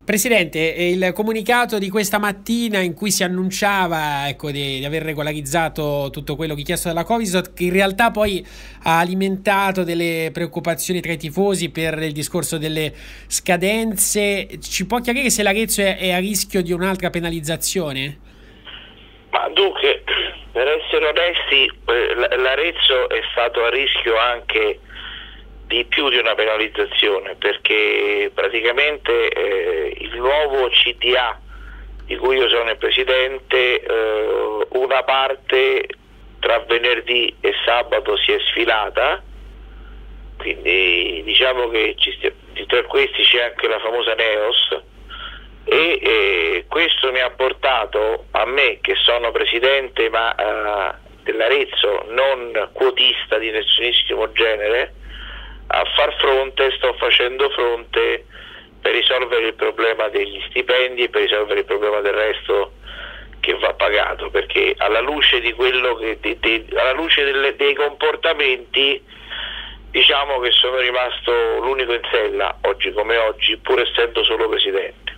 Presidente, il comunicato di questa mattina in cui si annunciava, ecco, di aver regolarizzato tutto quello chiesto dalla Covisot, che in realtà poi ha alimentato delle preoccupazioni tra i tifosi per il discorso delle scadenze, ci può chiarire se l'Arezzo è a rischio di un'altra penalizzazione? Ma dunque, per essere onesti, l'Arezzo è stato a rischio anche di più di una penalizzazione, perché praticamente il nuovo CDA di cui io sono il presidente, una parte tra venerdì e sabato si è sfilata, quindi diciamo che tra questi c'è anche la famosa Neos, e questo mi ha portato a me, che sono presidente ma dell'Arezzo, non quotista di nessunissimo genere, a far fronte, sto facendo fronte per risolvere il problema degli stipendi e per risolvere il problema del resto che va pagato, perché alla luce di quello che alla luce dei comportamenti, diciamo che sono rimasto l'unico in sella oggi come oggi, pur essendo solo presidente.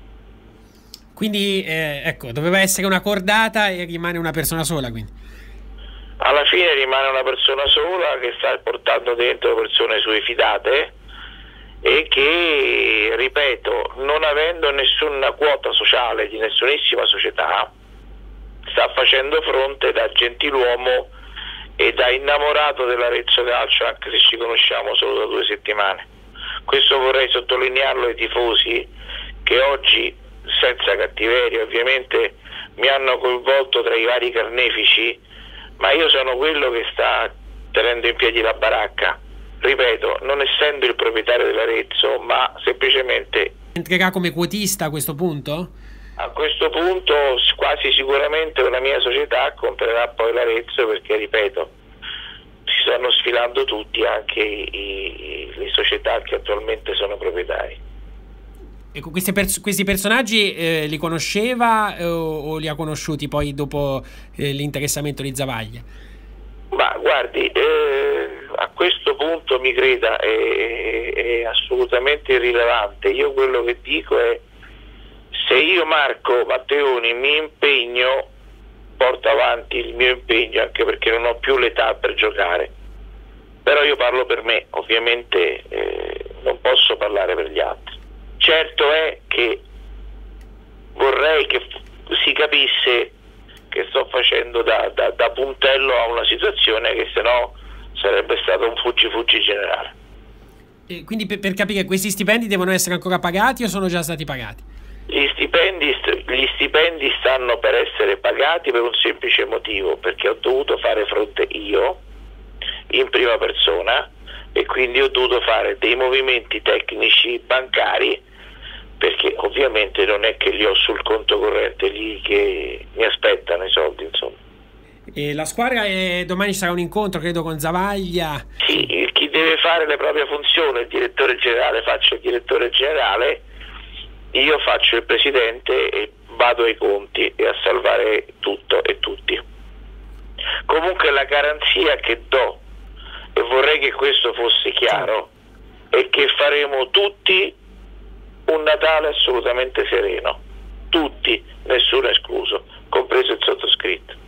Quindi ecco, doveva essere una cordata e rimane una persona sola, quindi. Alla fine rimane una persona sola che sta portando dentro persone sue fidate e che, ripeto, non avendo nessuna quota sociale di nessunissima società, sta facendo fronte da gentiluomo e da innamorato dell'Arezzo Calcio, anche se ci conosciamo solo da 2 settimane. Questo vorrei sottolinearlo ai tifosi che oggi, senza cattiveria ovviamente, mi hanno coinvolto tra i vari carnefici, ma io sono quello che sta tenendo in piedi la baracca, ripeto, non essendo il proprietario dell'Arezzo, ma semplicemente. Entrerà come quotista a questo punto? A questo punto quasi sicuramente una mia società comprerà poi l'Arezzo, perché ripeto, si stanno sfilando tutti, anche le società che attualmente sono proprietari. Ecco, questi personaggi li conosceva o li ha conosciuti poi dopo l'interessamento di Zavaglia? Ma guardi, a questo punto mi creda, è assolutamente irrilevante. Io quello che dico è: se io, Marco Matteoni, mi impegno, porto avanti il mio impegno, anche perché non ho più l'età per giocare, però io parlo per me, ovviamente non posso parlare per gli altri. Certo è che vorrei che si capisse che sto facendo da puntello a una situazione che sennò sarebbe stato un fuggi generale. E quindi per capire, questi stipendi devono essere ancora pagati o sono già stati pagati? Gli stipendi stanno per essere pagati per un semplice motivo, perché ho dovuto fare fronte io in prima persona e quindi ho dovuto fare dei movimenti tecnici bancari, perché ovviamente non è che li ho sul conto corrente lì che mi aspettano i soldi, insomma. E la squadra domani sarà un incontro, credo, con Zavaglia. Sì, chi deve fare le proprie funzioni, il direttore generale faccia il direttore generale, io faccio il presidente e vado ai conti e a salvare tutto e tutti. Comunque la garanzia che do, e vorrei che questo fosse chiaro, è che faremo tutti un Natale assolutamente sereno, tutti, nessuno escluso, compreso il sottoscritto.